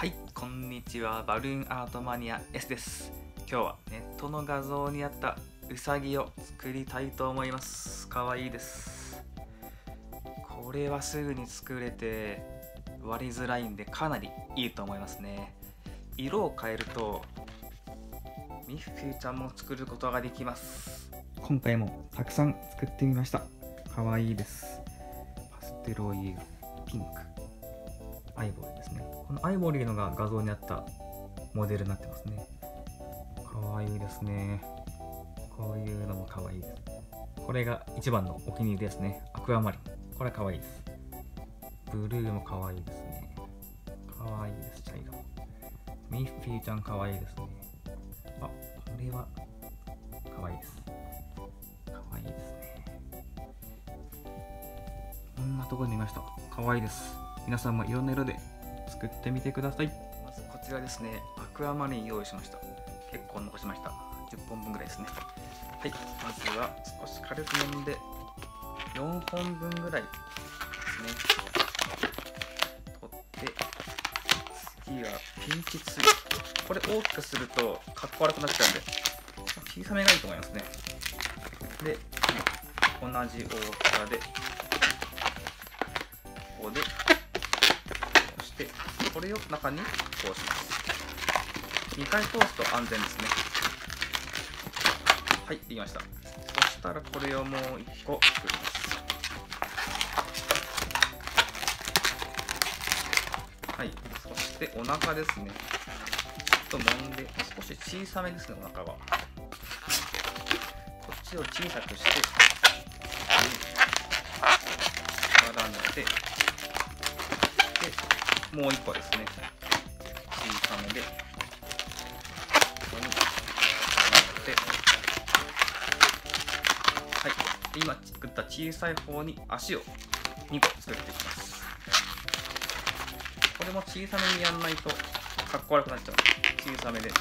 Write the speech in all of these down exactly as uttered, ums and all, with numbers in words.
はい、こんにちは。バルーンアートマニア S です。今日はネットの画像にあったウサギを作りたいと思います。かわいいです。これはすぐに作れて割りづらいんでかなりいいと思いますね。色を変えるとミッフィーちゃんも作ることができます。今回もたくさん作ってみました。かわいいです。パステルイエロー、ピンク、アイボリーですね。このアイボリーのが画像にあったモデルになってますね。かわいいですね。こういうのもかわいいです。これが一番のお気に入りですね。アクアマリン。これかわいいです。ブルーもかわいいですね。かわいいです。茶色。ミッフィーちゃんかわいいですね。あ、これはかわいいです。かわいいですね。こんなところにいました。かわいいです。皆さんもいろんな色で作ってみてください。まずこちらですね、アクアマリン用意しました。結構残しました。じゅっぽんぶんぐらいですね。はい、まずは少し軽く揉んでよんほんぶんぐらいですね。取って、次はピンチツイ。これ大きくするとかっこ悪くなっちゃうんで、小さめがいいと思いますね。で、同じ大きさで、ここで、これを中に通します。にかい通すと安全ですね。はい、できました。そしたらこれをもういっこ作ります。はい、そしてお腹ですね。ちょっと揉んで、少し小さめですね、お腹は。こっちを小さくして、絡めて、で、もういっこですね。小さめで、ここに絡めて、はい。で、今作った小さい方に足をにこ作っていきます。これも小さめにやんないとかっこ悪くなっちゃうので、小さめで。で、こ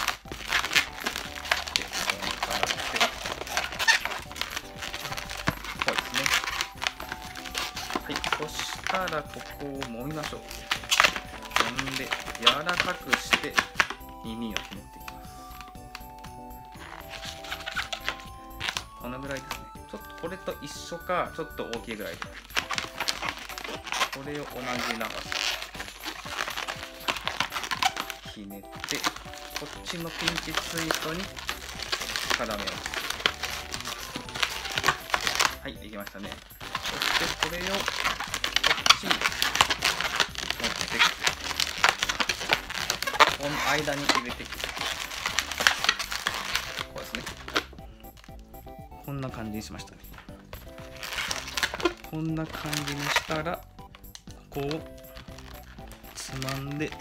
こに絡めて、こうですね。はい。そしたら、ここを揉みましょう。揉んで柔らかくして耳をひねっていきます。このぐらいですね。ちょっとこれと一緒かちょっと大きいぐらいで、これを同じ長さひねって、こっちのピンチツイストに絡めます。はい、できましたね。そしてこれをこっちに持ってきて、この間に入れていく。こうですね。こんな感じにしましたね。こんな感じにしたら、ここをつまんで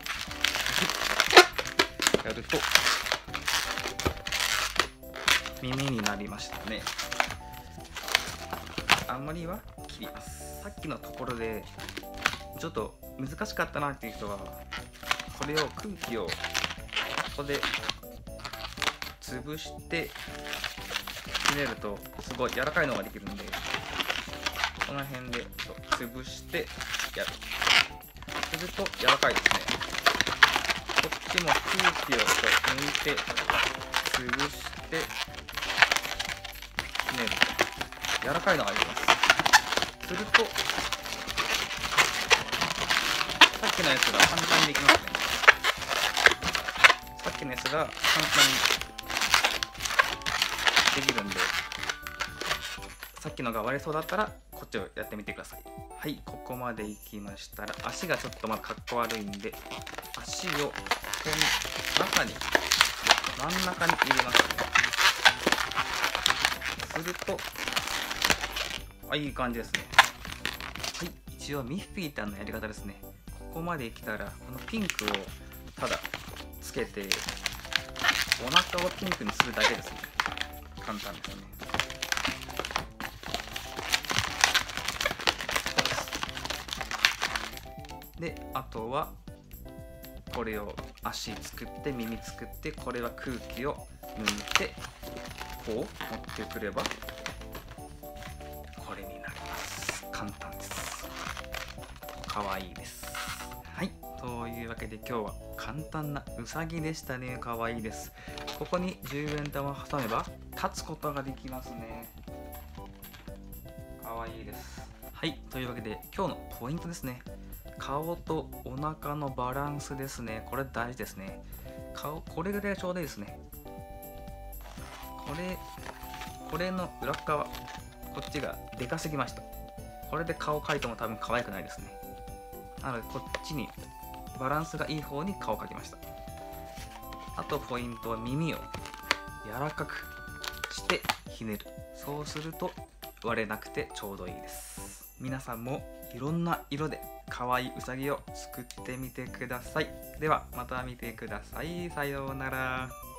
やると耳になりましたね。あんまりは切ります。さっきのところでちょっと難しかったなっていう人は、これを空気をここで潰してひねるとすごい柔らかいのができるんで、この辺で潰してやる。すると柔らかいですね。こっちも空気を抜いて潰してひねると柔らかいのができます。するとさっきのやつが簡単にできますね。さっきのやつが簡単にできるんで、さっきのが割れそうだったらこっちをやってみてください。はい、ここまでいきましたら、足がちょっとまあかっこ悪いんで、足をここに中に真ん中に入れますね。するとあ、いい感じですね。はい、一応ミッフィーちゃんのやり方ですね。ここまで来たら、このピンクをただつけて、お腹をピンクにするだけですね。簡単ですね。で、あとはこれを足作って耳作って、これは空気を抜いてこう持ってくればこれになります。簡単です。かわいいです。はい、といいうわけで今日は簡単なうさぎでしたね。かわいいです。ここにじゅうえん玉を挟めば立つことができますね。かわいいです。はい、というわけで今日のポイントですね。顔とお腹のバランスですね。これ大事ですね。顔、これぐらいがちょうどいいですね。これ、これの裏側、こっちがでかすぎました。これで顔描いても多分可愛くないですね。なのでこっちにバランスがいい方に顔を描きました。あとポイントは耳を柔らかくしてひねる。そうすると割れなくてちょうどいいです。皆さんもいろんな色で可愛いうさぎを作ってみてください。ではまた見てください。さようなら。